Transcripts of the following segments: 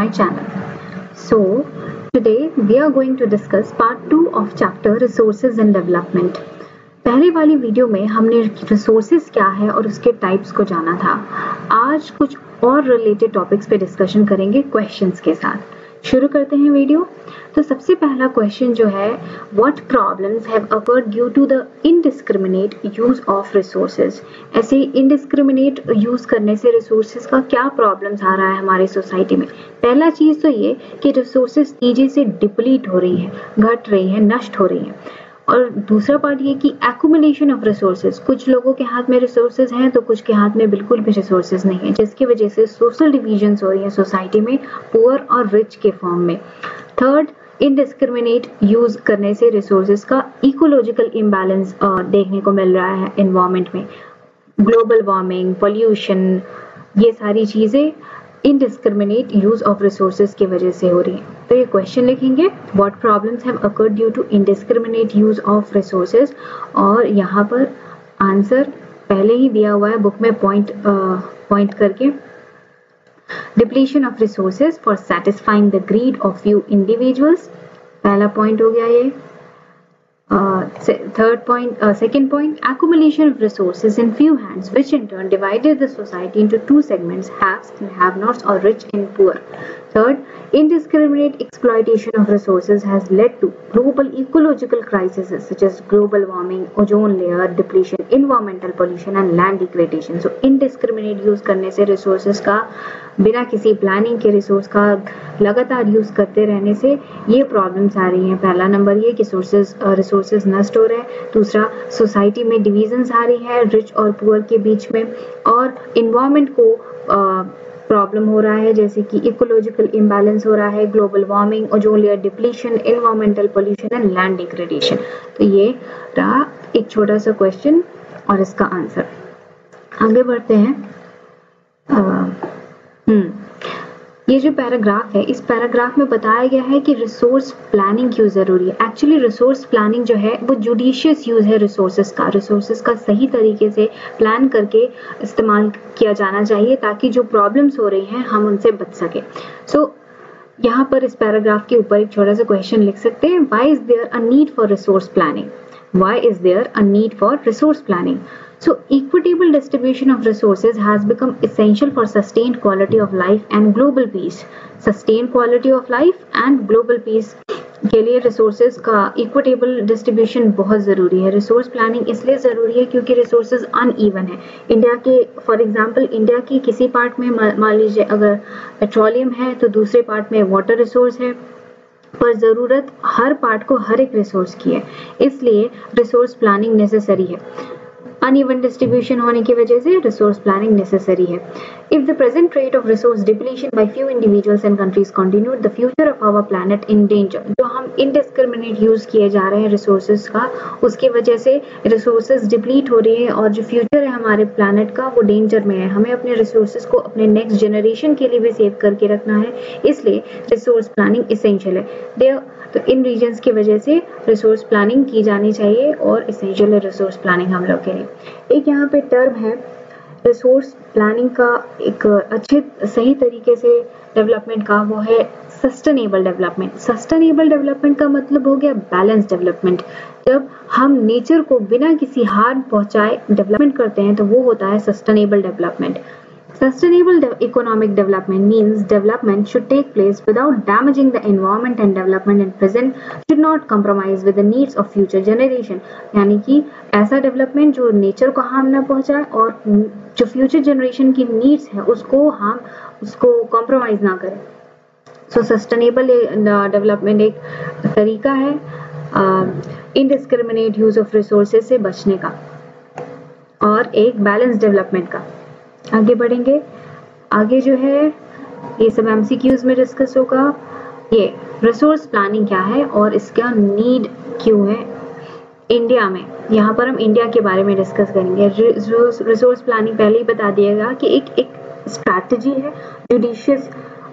channel. So, today we are going to discuss part 2 of chapter Resources and Development. पहले वाली video में हमने resources क्या है और उसके टाइप्स को जाना था। आज कुछ और रिलेटेड टॉपिक्स पे डिस्कशन करेंगे क्वेश्चंस के साथ। शुरू करते हैं वीडियो। तो सबसे पहला क्वेश्चन जो है, what problems have occurred due to the indiscriminate use of resources. ऐसे इनडिस्क्रिमिनेट यूज करने से रिसोर्सेज का क्या प्रॉब्लम्स आ रहा है हमारी सोसाइटी में। पहला चीज तो ये कि रिसोर्सेज तेजी से डिप्लीट हो रही है, घट रही है, नष्ट हो रही है। और दूसरा पार्ट ये कि एक्यूमुलेशन ऑफ रिसोर्सेज, कुछ लोगों के हाथ में रिसोर्सेज हैं तो कुछ के हाथ में बिल्कुल भी रिसोर्सेज नहीं है, जिसकी वजह से सोशल डिविजन्स हो रही है सोसाइटी में, पुअर और रिच के फॉर्म में। थर्ड, इनडिस्क्रिमिनेट यूज करने से रिसोर्सेज का इकोलॉजिकल इम्बैलेंस देखने को मिल रहा है एनवायरनमेंट में। ग्लोबल वार्मिंग, पोल्यूशन, ये सारी चीजें इनडिस्क्रिमिनेट यूज ऑफ रिसोर्सेज की वजह से हो रही है। तो ये क्वेश्चन लिखेंगे, what problems have occurred due to indiscriminate use of resources, और यहाँ पर आंसर पहले ही दिया हुआ है बुक में पॉइंट करके। Depletion of resources for satisfying the greed of few individuals, पहला पॉइंट हो गया ये। Second point, accumulation of resources in few hands, which in turn divided the society into two segments, haves and have-nots, or rich and poor. Third, indiscriminate exploitation of resources has led to global ecological crises such as global warming, ozone layer depletion, environmental pollution and land degradation. So indiscriminate use करने से resources का, बिना किसी planning के resource का लगातार use करते रहने से ये प्रॉब्लम्स आ रही हैं। पहला नंबर ये कि रिसोर्सेज नष्ट हो रहे हैं। दूसरा, सोसाइटी में डिविजन्स आ रही है रिच और पुअर के बीच में, और इन्वायरमेंट को प्रॉब्लम हो रहा है, जैसे कि इकोलॉजिकल इम्बैलेंस हो रहा है, global warming, ozone layer depletion, environmental pollution and land degradation. तो ये रहा एक छोटा सा क्वेश्चन और इसका आंसर। आगे बढ़ते हैं। ये जो पैराग्राफ है, इस पैराग्राफ में बताया गया है कि रिसोर्स प्लानिंग क्यों जरूरी है। एक्चुअली रिसोर्स प्लानिंग जो है वो जुडिशियस यूज है रिसोर्सेज का सही तरीके से प्लान करके इस्तेमाल किया जाना चाहिए, ताकि जो प्रॉब्लम्स हो रही हैं हम उनसे बच सके। सो यहाँ पर इस पैराग्राफ के ऊपर एक छोटा सा क्वेश्चन लिख सकते हैं, why is there a need for resource planning. Why is there a need for resource planning? So, equitable distribution of resources has become essential for sustained quality of life and global peace. Sustained quality of life and global peace के लिए resources का equitable distribution बहुत ज़रूरी है। Resource planning इसलिए ज़रूरी है क्योंकि रिसोर्सेज अनइवन है। इंडिया के, फॉर एग्जांपल, इंडिया की किसी पार्ट में मान लीजिए अगर पेट्रोलियम है तो दूसरे पार्ट में वाटर रिसोर्स है, पर ज़रूरत हर पार्ट को हर एक रिसोर्स की है, इसलिए रिसोर्स प्लानिंग नेसेसरी है। अनइवन डिस्ट्रीब्यूशन होने की वजह से रिसोर्स प्लानिंग नेसेसरी है। If the present rate of resource depletion by few individuals and countries continue, the future of our planet in danger. जो हम इनडिस्क्रिमिनेट यूज किए जा रहे हैं रिसोर्सेज का, उसकी वजह से रिसोर्सेज डिप्लीट हो रही है और जो फ्यूचर है हमारे प्लैनेट का वो डेंजर में है। हमें अपने रिसोर्सेज को अपने नेक्स्ट जनरेशन के लिए भी सेव करके रखना है, इसलिए रिसोर्स प्लानिंग इसेंशियल है। तो इन रीजंस की वजह से रिसोर्स प्लानिंग की जानी चाहिए और इसेंशियल है रिसोर्स प्लानिंग हम लोग के लिए। एक यहाँ पे टर्म है रिसोर्स प्लानिंग का, एक अच्छे सही तरीके से डेवलपमेंट का, वो है सस्टेनेबल डेवलपमेंट। सस्टेनेबल डेवलपमेंट का मतलब हो गया बैलेंस डेवलपमेंट। जब हम नेचर को बिना किसी हार्म पहुंचाए डेवलपमेंट करते हैं तो वो होता है sustainable development. Sustainable economic development means development should take place without damaging the environment, and development in present should not compromise with the needs of future generation. यानी कि ऐसा डेवलपमेंट जो नेचर को हार्म ना पहुंचाए और जो फ्यूचर जनरेशन की नीड्स है उसको कॉम्प्रोमाइज ना करे। सो सस्टेनेबल डेवलपमेंट एक तरीका है इनडिस्क्रिमिनेट यूज ऑफ रिसोर्सेज से बचने का, और एक बैलेंस डेवलपमेंट का। आगे बढ़ेंगे। आगे जो है ये सब एमसीक्यूज में डिस्कस होगा। ये रिसोर्स प्लानिंग क्या है और इसका नीड क्यों है इंडिया में। यहाँ पर हम इंडिया के बारे में डिस्कस करेंगे। रिसोर्स प्लानिंग पहले ही बता दिएगा कि एक स्ट्रैटेजी है, जुडिशियस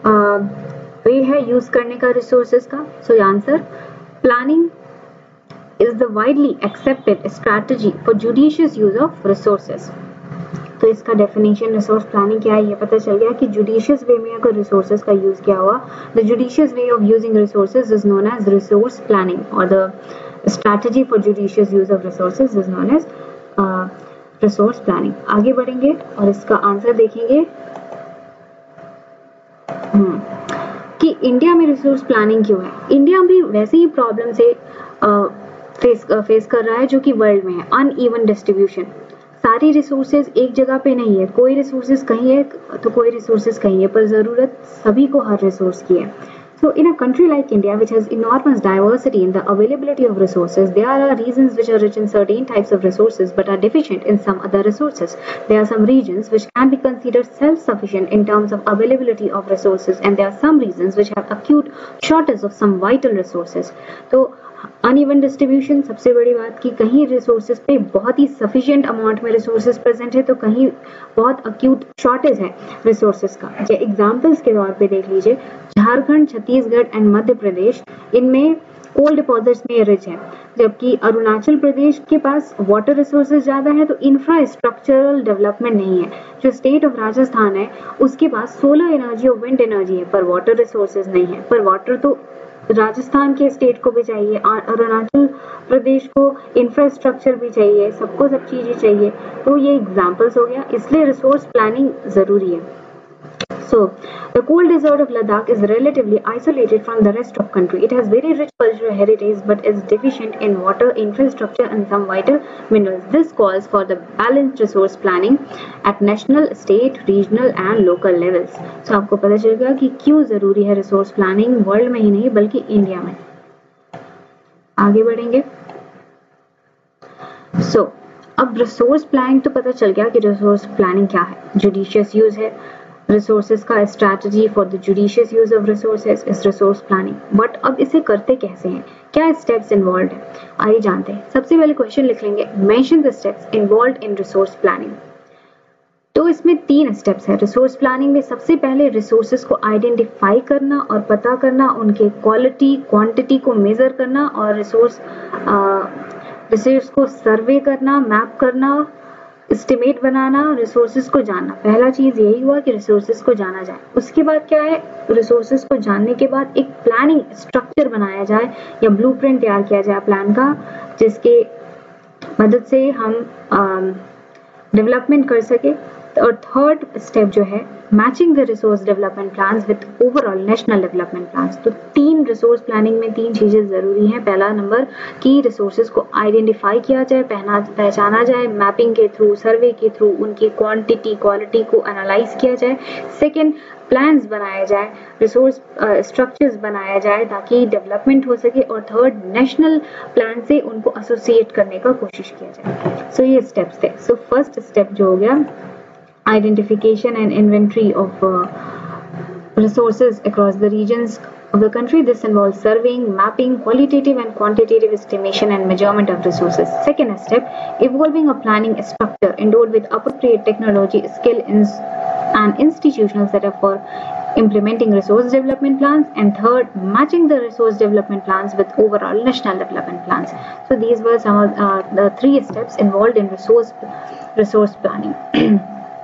वे है यूज करने का रिसोर्सेज का। So answer, planning is the widely accepted strategy for judicious use of resources. तो इसका डेफिनेशन रिसोर्स प्लानिंग क्या है ये पता चल गया कि जुडिशियस वे में अगर रिसोर्सेज का यूज किया हुआ, the judicious way of using resources is known as resource planning और the strategy for judicious use of resources is known as resource planning. आगे बढ़ेंगे और इसका आंसर देखेंगे कि इंडिया में रिसोर्स प्लानिंग क्यों है। इंडिया भी वैसे ही प्रॉब्लम से फेस कर रहा है जो कि वर्ल्ड में है, अनइवन डिस्ट्रीब्यूशन। सारी रिसोर्सेज एक जगह पे नहीं है, कोई रिसोर्सेज कहीं है तो कोई रिसोर्सेज कहीं है, पर जरूरत सभी को हर रिसोर्स की है। So in a country like India, which has enormous diversity in the availability of resources, there are regions which are rich in certain types of resources but are deficient in some other resources. There are some regions which can be considered self-sufficient in terms of availability of resources, and there are some regions which have acute shortage of some vital resources. So uneven distribution सबसे बड़ी बात कि कहीं resources पे बहुत ही sufficient amount में resources present है तो कहीं बहुत अक्यूट शॉर्टेज है रिसोर्सेज का। एग्जांपल्स के तौर पे देख लीजिए, झारखंड, छत्तीसगढ़ एंड मध्य प्रदेश इनमें कोल डिपॉजिट्स में रिच है, जबकि अरुणाचल प्रदेश के पास वाटर रिसोर्सेज ज्यादा है तो इंफ्रास्ट्रक्चरल डेवलपमेंट नहीं है। जो स्टेट ऑफ राजस्थान है उसके पास सोलर एनर्जी और विंड एनर्जी है पर वाटर रिसोर्सेज नहीं है। पर वाटर तो राजस्थान के स्टेट को भी चाहिए, अरुणाचल प्रदेश को इंफ्रास्ट्रक्चर भी चाहिए, सबको सब चीजें चाहिए। तो ये एग्जांपल्स हो गया, इसलिए रिसोर्स प्लानिंग जरूरी है। So, the cold desert of Ladakh is relatively isolated from the rest of country. It has very rich cultural heritage but is deficient in water, infrastructure and some vital minerals. This calls for the balanced resource planning at national, state, regional and local levels. So, आपको पता चल गया कि क्यों जरूरी है resource planning world में ही नहीं बल्कि इंडिया में। आगे बढ़ेंगे। अब रिसोर्स प्लानिंग तो पता चल गया कि रिसोर्स प्लानिंग क्या है। जुडिशियस यूज है रिसोर्सेज का, strategy for the judicious use of resources is resource planning. But अब इसे करते कैसे हैं, क्या स्टेप्स इन्वॉल्व है, आइए जानते हैं। सबसे पहले क्वेश्चन लिख लेंगे, mention the steps involved in resource planning. तो इसमें 3 स्टेप्स है। रिसोर्स प्लानिंग में सबसे पहले रिसोर्सेज को आइडेंटिफाई करना और पता करना, उनके क्वालिटी क्वांटिटी को मेजर करना और रिसोर्स को सर्वे करना, मैप करना, एस्टिमेट बनाना, रिसोर्सेज को जानना। पहला चीज यही हुआ कि रिसोर्सेज को जाना जाए। उसके बाद क्या है, रिसोर्सेज को जानने के बाद एक प्लानिंग स्ट्रक्चर बनाया जाए या ब्लूप्रिंट तैयार किया जाए प्लान का, जिसके मदद से हम डेवलपमेंट कर सके। और थर्ड स्टेप जो है, matching the resource development plans with overall national development plans. तो 3 रिसोर्स प्लानिंग में 3 चीजें जरूरी हैं। पहला नंबर कि रिसोर्सेज को आइडेंटिफाई किया जाए, पहचाना जाए, मैपिंग के थ्रू, सर्वे के थ्रू उनकी क्वांटिटी क्वालिटी को एनालाइज किया जाए। सेकेंड, प्लान्स बनाया जाए, रिसोर्स स्ट्रक्चर्स बनाया जाए ताकि डेवलपमेंट हो सके। और थर्ड, नेशनल प्लान से उनको एसोसिएट करने का कोशिश किया जाए। सो ये स्टेप्स थे। सो फर्स्ट स्टेप जो हो गया, identification and inventory of resources across the regions of the country. This involves surveying, mapping, qualitative and quantitative estimation and measurement of resources. Second step, evolving a planning structure endowed with appropriate technology, skill and institutional setup for implementing resource development plans. And third, matching the resource development plans with overall national development plans. So these were some of the 3 steps involved in resource planning.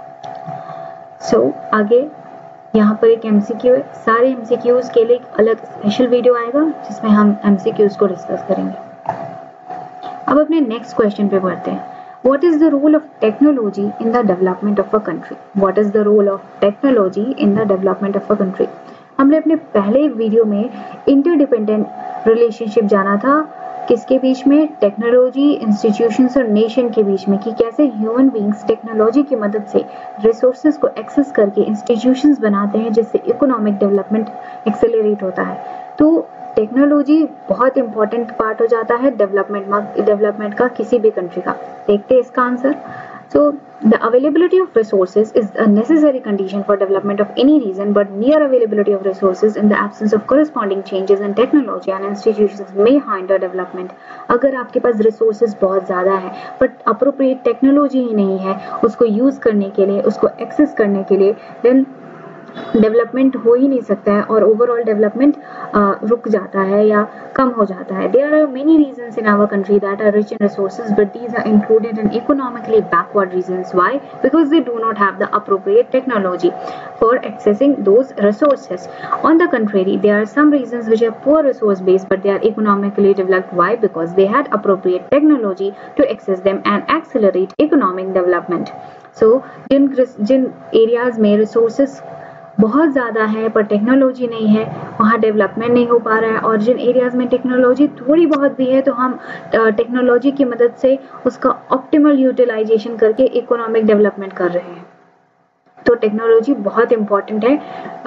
आगे यहाँ पर एक MCQ है। सारे MCQs के लिए एक अलग स्पेशल वीडियो आएगा जिसमें हम एमसीक्यूज को डिस्कस करेंगे। अब अपने नेक्स्ट क्वेश्चन पे बढ़ते हैं। What is the role of technology in the development of a country? What is the role of technology in the development of a country? हमने अपने पहले वीडियो में इंटरडिपेंडेंट रिलेशनशिप जाना था, किसके बीच में, टेक्नोलॉजी, इंस्टीट्यूशंस और नेशन के बीच में, कि कैसे ह्यूमन बीइंग्स टेक्नोलॉजी की मदद से रिसोर्सेज को एक्सेस करके इंस्टीट्यूशंस बनाते हैं जिससे इकोनॉमिक डेवलपमेंट एक्सेलरेट होता है। तो टेक्नोलॉजी बहुत इंपॉर्टेंट पार्ट हो जाता है डेवलपमेंट का किसी भी कंट्री का। देखते हैं इसका answer. So the availability of resources is a necessary condition for development of any region, but near availability of resources in the absence of corresponding changes in technology and institutions may hinder development. अगर आपके पास resources बहुत ज़्यादा है but appropriate technology ही नहीं है उसको use करने के लिए, उसको access करने के लिए, then डेवलपमेंट हो ही नहीं सकता है और ओवरऑल डेवलपमेंट रुक जाता है या कम हो जाता है. There are many reasons in our country that are rich in resources, but these are included in economically backward reasons. Why? Because they do not have the appropriate technology for accessing those resources. On the contrary, there are some regions which are poor resource based, but they are economically developed. Why? Because they had appropriate technology to access them and accelerate economic development. So जिन areas में resources बहुत ज़्यादा है पर technology नहीं है, वहाँ development नहीं हो पा रहा है, और जिन एरियाज़ में टेक्नोलॉजी थोड़ी बहुत भी है तो हम टेक्नोलॉजी की मदद से उसका ऑप्टिमल यूटिलाइजेशन करके इकोनॉमिक डेवलपमेंट कर रहे हैं. तो टेक्नोलॉजी बहुत इम्पॉर्टेंट है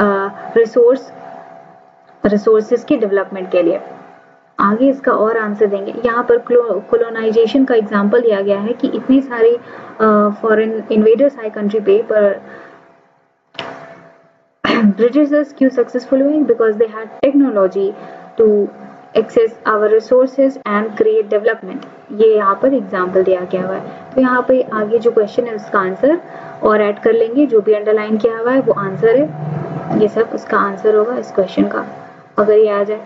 रिसोर्सेज के डेवलपमेंट के लिए. आगे इसका और आंसर देंगे. यहाँ पर कोलोनाइजेशन का एग्जाम्पल दिया गया है कि इतनी सारी फॉरेन इन्वेडर्स आए कंट्री पे, पर Britishers क्यों सक्सेसफुल हुए? Because they had technology to access our resources and create development. ये यहाँ पर एग्जाम्पल दिया गया हुआ है. तो यहाँ पे आगे जो क्वेश्चन है उसका आंसर और ऐड कर लेंगे. जो भी अंडरलाइन किया हुआ है वो आंसर है, ये सब उसका आंसर होगा इस क्वेश्चन का अगर ये आ जाए.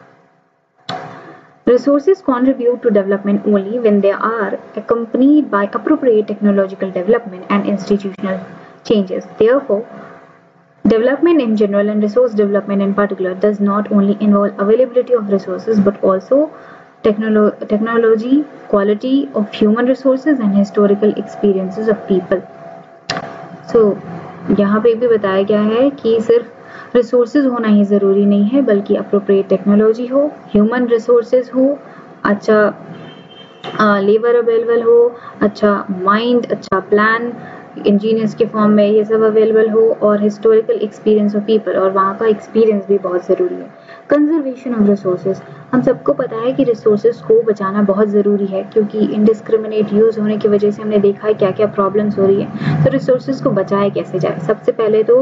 Resources contribute to development only when they are accompanied by appropriate technological development and institutional changes. Therefore, development in general and resource development in particular does not only involve availability of resources but also technology, quality of human resources and historical experiences of people. So, यहाँ पे भी बताया गया है कि सिर्फ resources होना ही ज़रूरी नहीं है, बल्कि अप्रोप्रिएट टेक्नोलॉजी हो, ह्यूमन रिसोर्सेज हो, अच्छा लेबर अवेलेबल हो, अच्छा माइंड, अच्छा प्लान इंजीनियर्स के फॉर्म में ये सब अवेलेबल हो, और हिस्टोरिकल एक्सपीरियंस ऑफ पीपल, और वहाँ का एक्सपीरियंस भी बहुत ज़रूरी है. Conservation of resources. हम सबको पता है कि रिसोर्सेज को बचाना बहुत ज़रूरी है, क्योंकि इनडिस्क्रिमिनेट यूज़ होने की वजह से हमने देखा है क्या क्या प्रॉब्लम्स हो रही है. तो रिसोर्सेज को बचाए कैसे जाए? सबसे पहले तो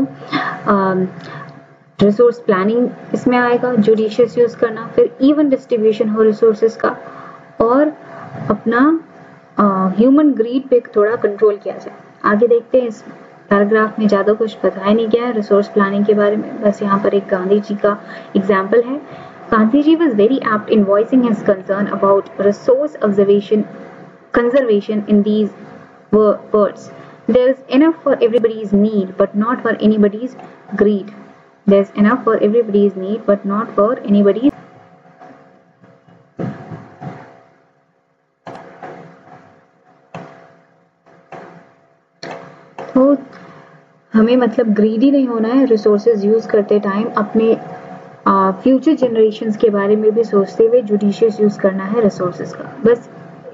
रिसोर्स प्लानिंग इसमें आएगा, जुडिशियस यूज़ करना, फिर इवन डिस्ट्रीब्यूशन हो रिसोर्सेज का, और अपना ह्यूमन ग्रीड पे थोड़ा कंट्रोल किया जाए. आगे देखते हैं. इस पैराग्राफ में ज़्यादा कुछ बताया नहीं गया है रिसोर्स प्लानिंग के बारे में, बस यहाँ पर एक गांधी जी का एग्जाम्पल है. Gandhi ji was very apt in voicing his concern about resource conservation in these words. There is enough for everybody's need, but not for anybody's greed. There's enough for everybody's need, but not for anybody's. तो हमें मतलब greedy नहीं होना है. Resources use करते time अपने future generations के बारे में भी सोचते हुए जुडिशियस यूज करना है रिसोर्सेज का. बस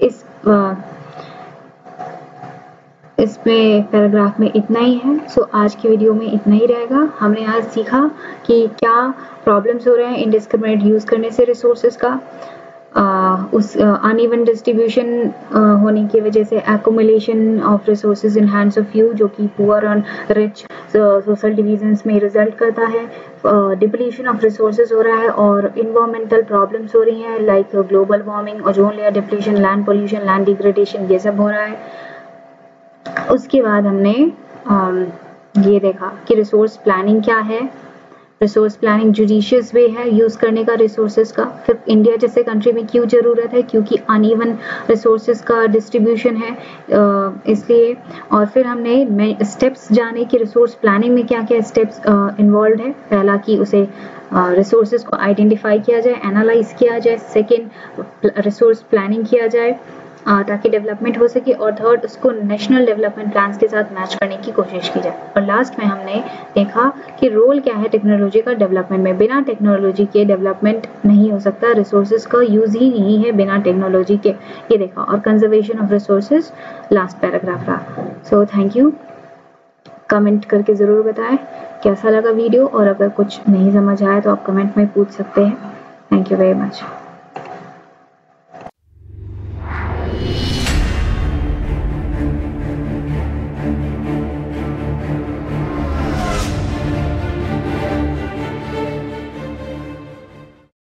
इसमें पैराग्राफ में इतना ही है. सो आज की वीडियो में इतना ही रहेगा. हमने आज सीखा कि क्या प्रॉब्लम्स हो रहे हैं इनडिस्क्रिमिनेट यूज़ करने से रिसोर्सेज का, उस अनइवन डिस्ट्रीब्यूशन होने की वजह से accumulation of resources in hands of few, जो कि पुअर और रिच सोशल डिविजन्स में रिजल्ट करता है. डिप्लीशन ऑफ रिसोर्सेज हो रहा है, और इन्वायरमेंटल प्रॉब्लम्स हो रही हैं like global warming, ozone layer depletion, land pollution, land degradation, ये सब हो रहा है. उसके बाद हमने ये देखा कि रिसोर्स प्लानिंग क्या है. रिसोर्स प्लानिंग जुडिशियस वे है यूज़ करने का रिसोर्सेज का. फिर इंडिया जैसे कंट्री में क्यों ज़रूरत है? क्योंकि अनइवन रिसोर्सेज का डिस्ट्रीब्यूशन है, इसलिए. और फिर हमने स्टेप्स जाने कि रिसोर्स प्लानिंग में क्या क्या स्टेप्स इन्वॉल्व है. पहला कि उसे रिसोर्सेज को आइडेंटिफाई किया जाए, एनालाइज किया जाए. सेकेंड, रिसोर्स प्लानिंग किया जाए ताकि डेवलपमेंट हो सके, और थर्ड, उसको नेशनल डेवलपमेंट प्लान्स के साथ मैच करने की कोशिश की जाए. और लास्ट में हमने देखा कि रोल क्या है टेक्नोलॉजी का डेवलपमेंट में. बिना टेक्नोलॉजी के डेवलपमेंट नहीं हो सकता, रिसोर्सेज का यूज़ ही नहीं है बिना टेक्नोलॉजी के, ये देखा. और conservation of resources last paragraph रहा. So thank you. कमेंट करके ज़रूर बताएं कैसा लगा वीडियो, और अगर कुछ नहीं समझ आया तो आप कमेंट में पूछ सकते हैं. Thank you very much.